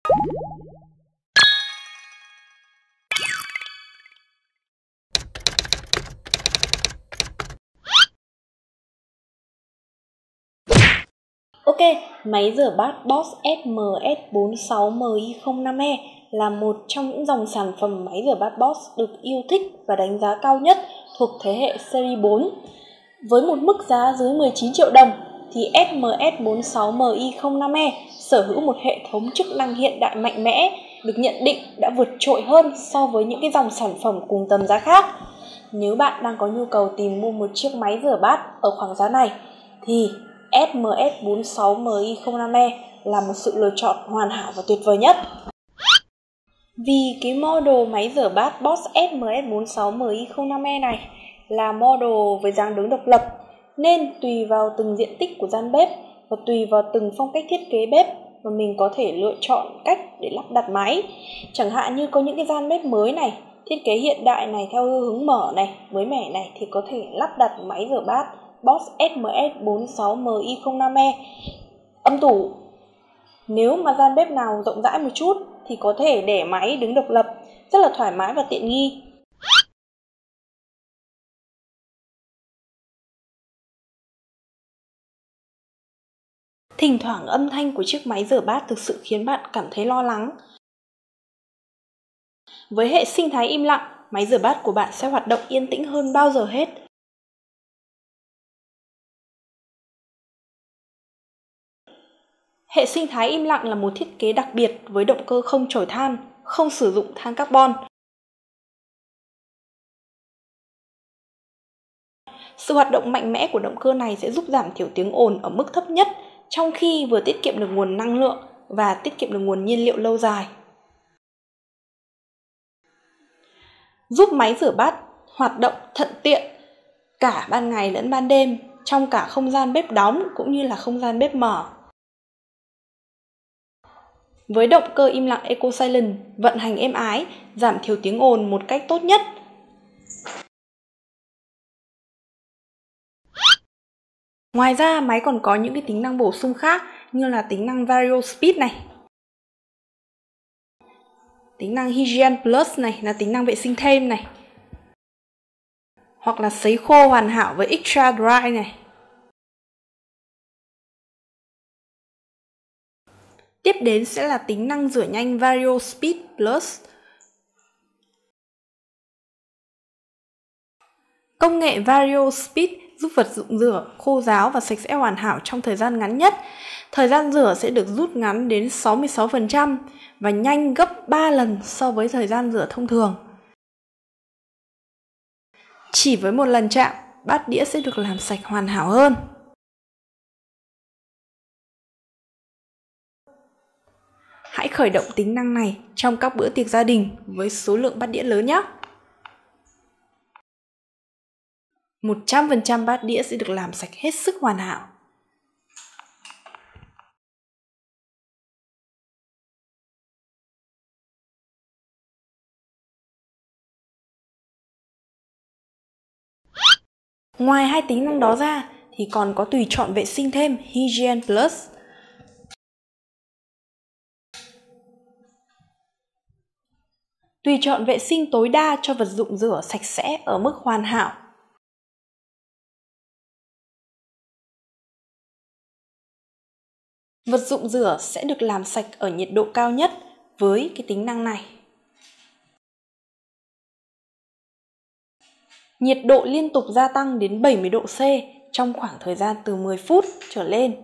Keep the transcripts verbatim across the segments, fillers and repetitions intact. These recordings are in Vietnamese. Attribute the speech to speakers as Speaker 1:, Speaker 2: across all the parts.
Speaker 1: Ok, máy rửa bát Bosch S M S bốn sáu M I không năm E là một trong những dòng sản phẩm máy rửa bát Bosch được yêu thích và đánh giá cao nhất thuộc thế hệ Series bốn. Với một mức giá dưới mười chín triệu đồng thì S M S bốn sáu M I không năm E sở hữu một hệ thống chức năng hiện đại mạnh mẽ, được nhận định đã vượt trội hơn so với những cái dòng sản phẩm cùng tầm giá khác. Nếu bạn đang có nhu cầu tìm mua một chiếc máy rửa bát ở khoảng giá này thì S M S bốn sáu M I không năm E là một sự lựa chọn hoàn hảo và tuyệt vời nhất. Vì cái model máy rửa bát Bosch S M S bốn sáu M I không năm E này là model với dáng đứng độc lập, nên tùy vào từng diện tích của gian bếp và tùy vào từng phong cách thiết kế bếp mà mình có thể lựa chọn cách để lắp đặt máy. Chẳng hạn như có những cái gian bếp mới này, thiết kế hiện đại này, theo hướng mở này, mới mẻ này, thì có thể lắp đặt máy rửa bát Bosch S M S bốn sáu M I không năm E âm tủ. Nếu mà gian bếp nào rộng rãi một chút thì có thể để máy đứng độc lập, rất là thoải mái và tiện nghi. Thỉnh thoảng âm thanh của chiếc máy rửa bát thực sự khiến bạn cảm thấy lo lắng. Với hệ sinh thái im lặng, máy rửa bát của bạn sẽ hoạt động yên tĩnh hơn bao giờ hết. Hệ sinh thái im lặng là một thiết kế đặc biệt với động cơ không chổi than, không sử dụng than carbon. Sự hoạt động mạnh mẽ của động cơ này sẽ giúp giảm thiểu tiếng ồn ở mức thấp nhất, trong khi vừa tiết kiệm được nguồn năng lượng và tiết kiệm được nguồn nhiên liệu lâu dài. Giúp máy rửa bát hoạt động thuận tiện cả ban ngày lẫn ban đêm, trong cả không gian bếp đóng cũng như là không gian bếp mở. Với động cơ im lặng Eco Silent, vận hành êm ái, giảm thiểu tiếng ồn một cách tốt nhất. Ngoài ra, máy còn có những cái tính năng bổ sung khác như là tính năng Vario Speed này, tính năng Hygiene Plus này là tính năng vệ sinh thêm này, hoặc là sấy khô hoàn hảo với Extra Dry này. Tiếp đến sẽ là tính năng rửa nhanh Vario Speed Plus. Công nghệ Vario Speed giúp vật dụng rửa khô ráo và sạch sẽ hoàn hảo trong thời gian ngắn nhất. Thời gian rửa sẽ được rút ngắn đến sáu mươi sáu phần trăm và nhanh gấp ba lần so với thời gian rửa thông thường. Chỉ với một lần chạm, bát đĩa sẽ được làm sạch hoàn hảo hơn. Hãy khởi động tính năng này trong các bữa tiệc gia đình với số lượng bát đĩa lớn nhé. một trăm phần trăm bát đĩa sẽ được làm sạch hết sức hoàn hảo. Ngoài hai tính năng đó ra thì còn có tùy chọn vệ sinh thêm Hygiene Plus. Tùy chọn vệ sinh tối đa cho vật dụng rửa sạch sẽ ở mức hoàn hảo. Vật dụng rửa sẽ được làm sạch ở nhiệt độ cao nhất với cái tính năng này. Nhiệt độ liên tục gia tăng đến bảy mươi độ C trong khoảng thời gian từ mười phút trở lên.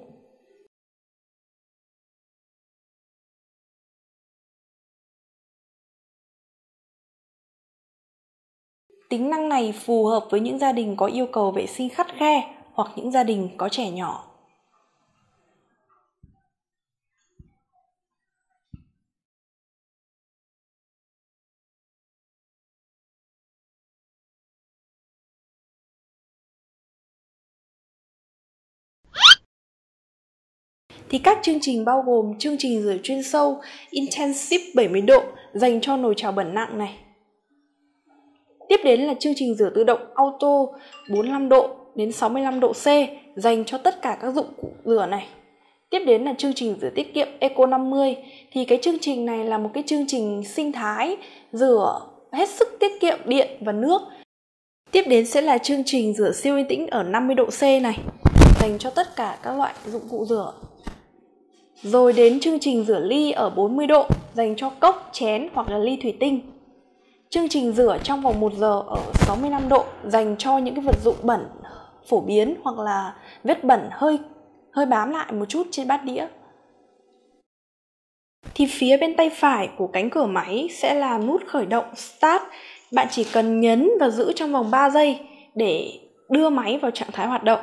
Speaker 1: Tính năng này phù hợp với những gia đình có yêu cầu vệ sinh khắt khe hoặc những gia đình có trẻ nhỏ. Thì các chương trình bao gồm chương trình rửa chuyên sâu Intensive bảy mươi độ dành cho nồi chảo bẩn nặng này. Tiếp đến là chương trình rửa tự động Auto bốn mươi lăm độ đến sáu mươi lăm độ C dành cho tất cả các dụng cụ rửa này. Tiếp đến là chương trình rửa tiết kiệm Eco năm mươi. Thì cái chương trình này là một cái chương trình sinh thái rửa hết sức tiết kiệm điện và nước. Tiếp đến sẽ là chương trình rửa siêu yên tĩnh ở năm mươi độ C này, dành cho tất cả các loại dụng cụ rửa. Rồi đến chương trình rửa ly ở bốn mươi độ, dành cho cốc, chén hoặc là ly thủy tinh. Chương trình rửa trong vòng một giờ ở sáu mươi lăm độ, dành cho những cái vật dụng bẩn phổ biến hoặc là vết bẩn hơi hơi bám lại một chút trên bát đĩa. Thì phía bên tay phải của cánh cửa máy sẽ là nút khởi động Start. Bạn chỉ cần nhấn và giữ trong vòng ba giây để đưa máy vào trạng thái hoạt động.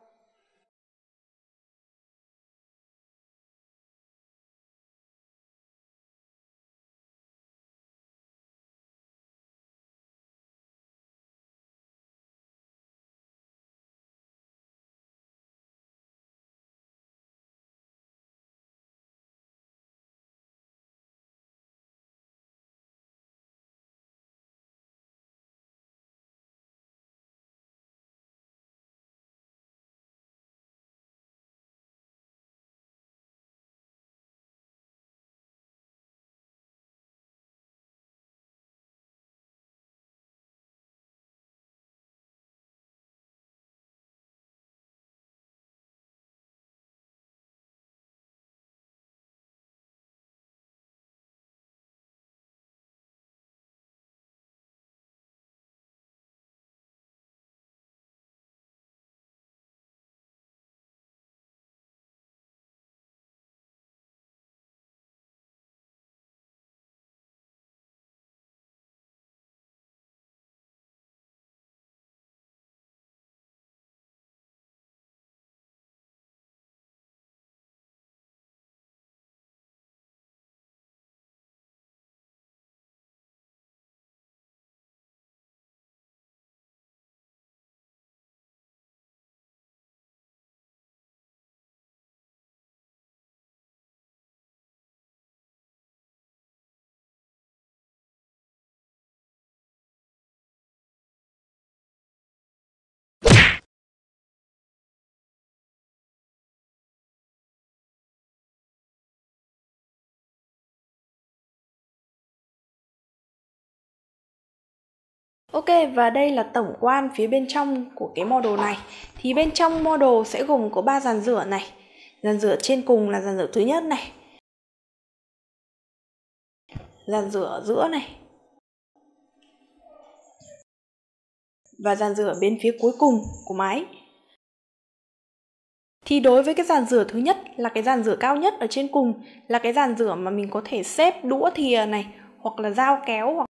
Speaker 1: Ok, và đây là tổng quan phía bên trong của cái model này. Thì bên trong model sẽ gồm có ba dàn rửa này. Dàn rửa trên cùng là dàn rửa thứ nhất này. Dàn rửa ở giữa này. Và dàn rửa bên phía cuối cùng của máy. Thì đối với cái dàn rửa thứ nhất là cái dàn rửa cao nhất ở trên cùng, là cái dàn rửa mà mình có thể xếp đũa thìa này, hoặc là dao kéo. Hoặc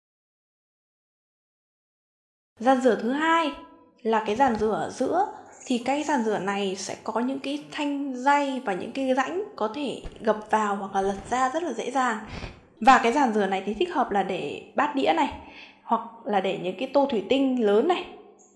Speaker 1: dàn rửa thứ hai là cái dàn rửa ở giữa. Thì cái dàn rửa này sẽ có những cái thanh day và những cái rãnh có thể gập vào hoặc là lật ra rất là dễ dàng. Và cái dàn rửa này thì thích hợp là để bát đĩa này, hoặc là để những cái tô thủy tinh lớn này.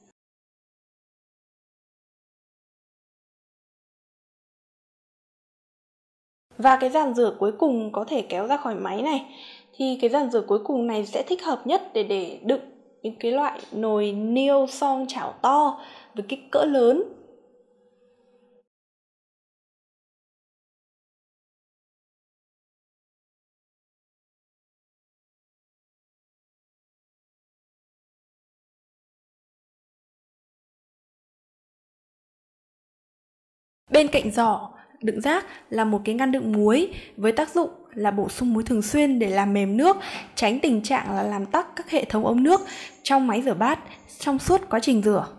Speaker 1: Và cái dàn rửa cuối cùng có thể kéo ra khỏi máy này. Thì cái dàn rửa cuối cùng này sẽ thích hợp nhất để để đựng những cái loại nồi niêu xoong chảo to với kích cỡ lớn. Bên cạnh giỏ đựng rác là một cái ngăn đựng muối với tác dụng là bổ sung muối thường xuyên để làm mềm nước, tránh tình trạng là làm tắc các hệ thống ống nước trong máy rửa bát trong suốt quá trình rửa.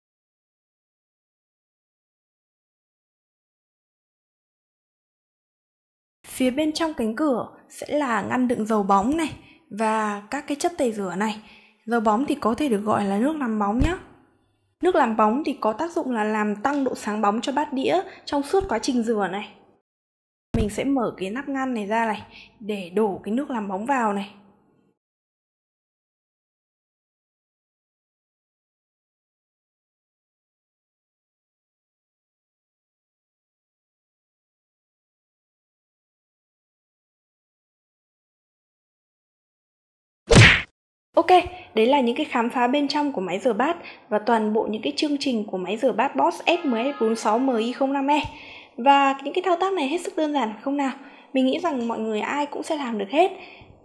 Speaker 1: Phía bên trong cánh cửa sẽ là ngăn đựng dầu bóng này và các cái chất tẩy rửa này. Dầu bóng thì có thể được gọi là nước làm bóng nhé. Nước làm bóng thì có tác dụng là làm tăng độ sáng bóng cho bát đĩa trong suốt quá trình rửa này. Mình sẽ mở cái nắp ngăn này ra này để đổ cái nước làm bóng vào này. Ok, đấy là những cái khám phá bên trong của máy rửa bát và toàn bộ những cái chương trình của máy rửa bát Bosch S M S bốn sáu M I không năm E. Và những cái thao tác này hết sức đơn giản không nào? Mình nghĩ rằng mọi người ai cũng sẽ làm được hết.